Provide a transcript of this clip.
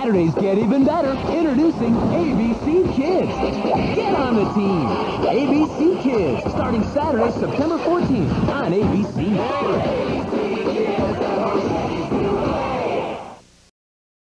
Saturdays get even better. Introducing ABC Kids. Get on the team. ABC Kids, starting Saturday, September 14th on ABC.